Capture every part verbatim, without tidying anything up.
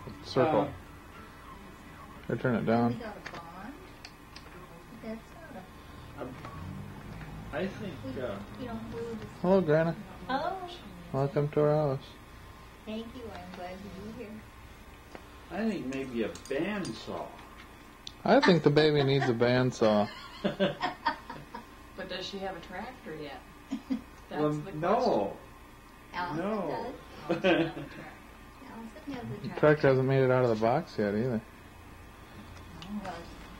Circle. Uh, Or turn it down. We got a bond. That's not a... I think, uh, You don't glue this. Hello, Grandma. Oh, Welcome to our house. thank you. I'm glad to be here. I think maybe a bandsaw. I think the baby needs a bandsaw. But does she have a tractor yet? That's Well, the question. no. Allison No. does. Allison has a The tractor. tractor hasn't made it out of the box yet either. Well,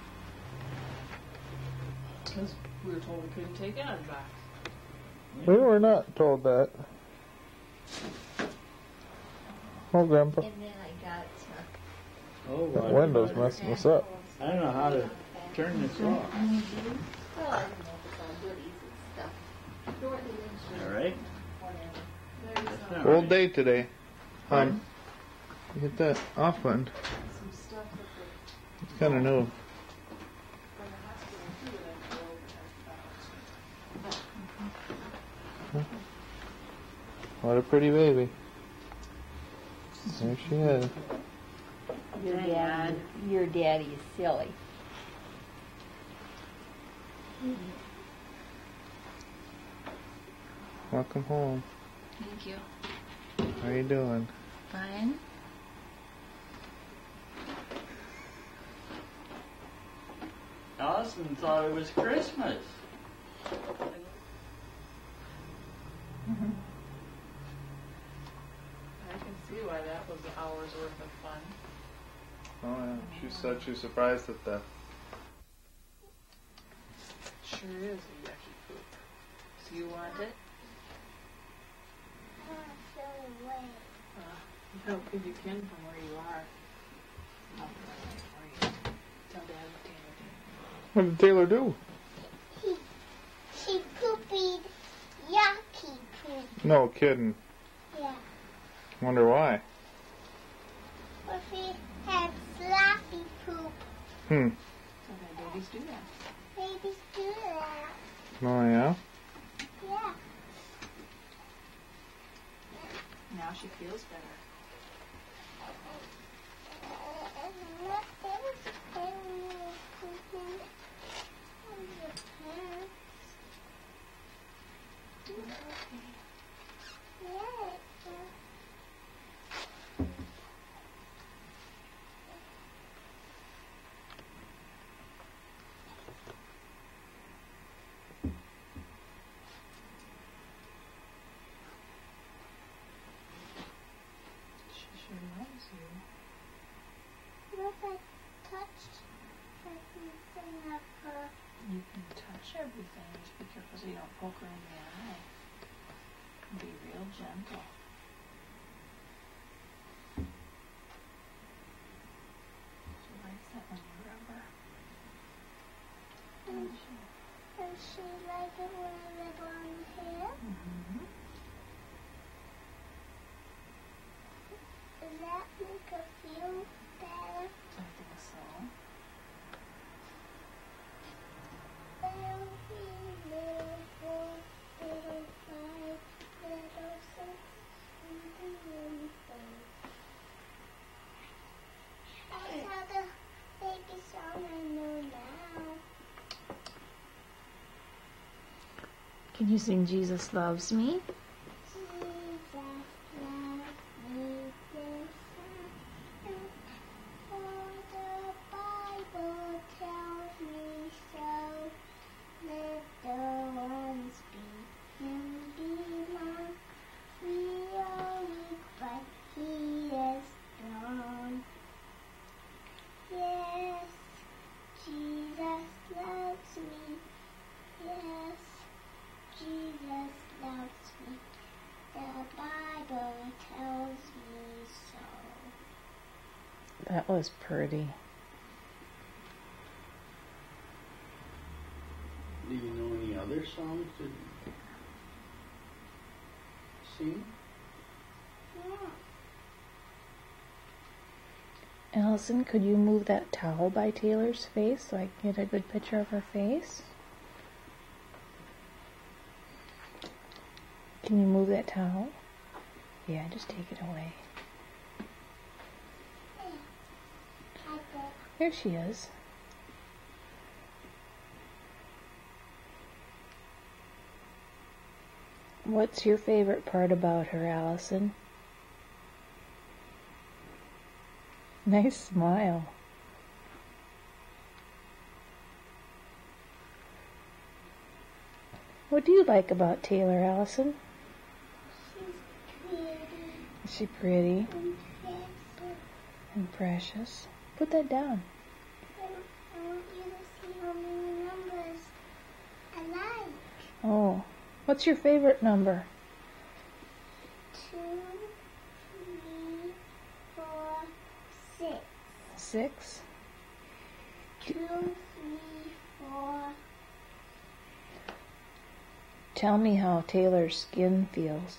Because we were told we couldn't take it out of the box. We were not told that. Oh, Grandpa. and then I got uh, Oh, That I- window's messing us up. I don't know how to turn this off. well, I don't know if it's all goodies and stuff. Short the All right. whatever. That's not Old right. day today. Um, get that off button. Some stuff that they, It's kind of new. from the hospital too, that go over there. What a pretty baby. There she is. Your dad, your daddy is silly. Welcome home. Thank you. How you doing? Fine. Allison thought it was Christmas. I can see why that was an hour's worth of fun. Oh yeah. She said she's surprised at that. Sure is a yucky poop. So you want it? Uh, no, if you can from where you are. I'll put it right for you. Tell Dad what Taylor did. What did Taylor do? She, she poopied yucky poop. No kidding. Yeah. Wonder why. But she had sloppy poop. Hmm. Okay, babies do that. Babies do that. Oh yeah. Yeah. Now she feels better. She sure loves you. What if I touched everything of her? You can touch everything. Just be careful so you don't poke her in the eye. Be real gentle. She likes that when you rub her. And she, and she liked it when I rub on her hair. Mm-hmm. Does that make her feel better? I think so. Little little little five little six little five. That's how the baby song I know now. Can you sing Jesus Loves Me? Jesus loves me, this for the Bible tells me so. Little ones be him belong. We are weak, but he is strong. Yes, Jesus loves me. Yes, Jesus loves me. The Bible tells me so. That was pretty. Do you know any other songs to sing? Yeah. Allison, could you move that towel by Taylor's face so I can get a good picture of her face? Can you move that towel? Yeah, just take it away. There she is. What's your favorite part about her, Allison? Nice smile. What do you like about Taylor, Allison? She's pretty Is she pretty and precious. and precious? Put that down. I want you to see how many numbers I like. Oh, what's your favorite number? Two, three, four, six. Six. Two, three, four. Tell me how Taylor's skin feels.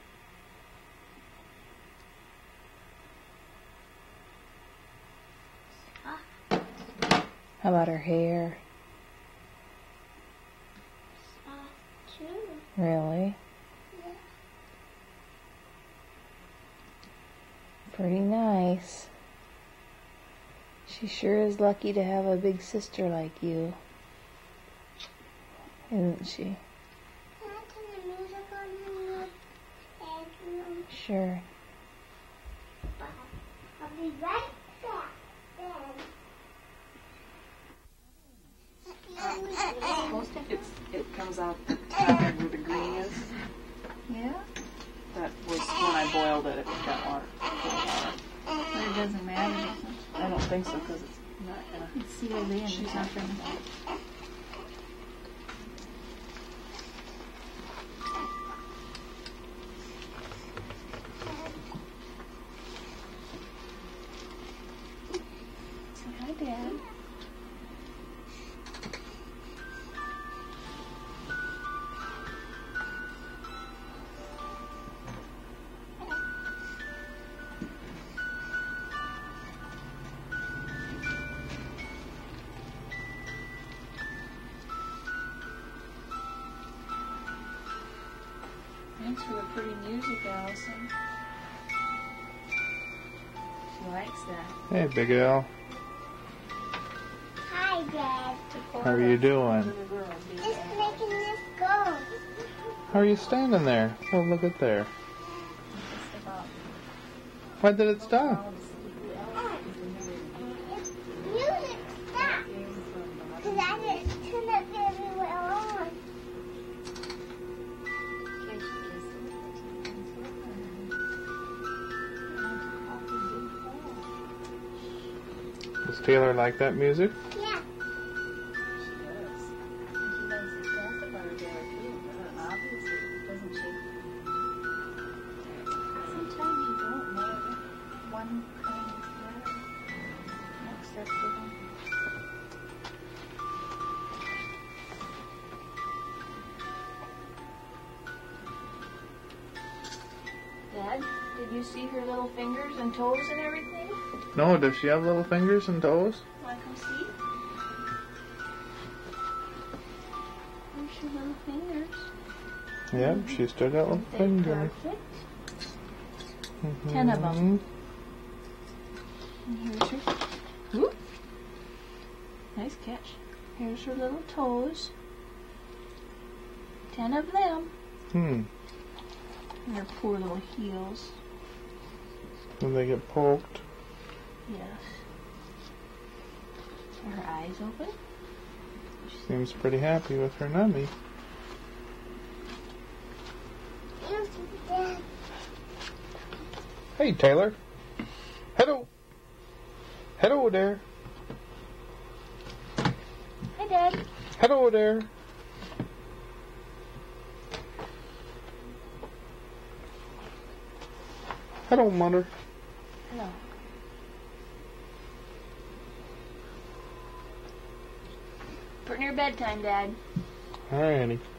How about her hair? Soft too. Really? Yeah. Pretty nice. She sure is lucky to have a big sister like you. Isn't she? Can I turn the music on in your bedroom? Sure. I'll be right back then. It's, it comes out the time where the green is. Yeah? That was when I boiled it. It got water. water. But it doesn't matter, does it? I don't think so because it's not gonna. It's sealed in or something. Say hi, Dad. Thanks for the pretty music, Allison. She likes that. Hey, Big Al. Hi, Dad. How are you doing? Just making this go. How are you standing there? Oh, look at there. Why did it stop? It's music stop. Because I didn't turn it very well on. Does Taylor like that music? Yeah. Sometimes you don't know one kind is better. Next up to them. Dad, did you see her little fingers and toes and everything? No, does she have little fingers and toes? Want to come see? There's her little fingers. Yep, she's still got little Aren't they fingers. perfect? Ten of 'em. Mhm. And here's her. Whoop. Nice catch. Here's her little toes. Ten of them. Hmm. And her poor little heels. When they get poked. Yes. Are her eyes open? Seems pretty happy with her nummy. Music, Dad. Hey, Taylor. Hello. Hello there. Hi, Dad. Hello there. Hello, Mother. Hello. Pretty near bedtime, Dad. Alrighty.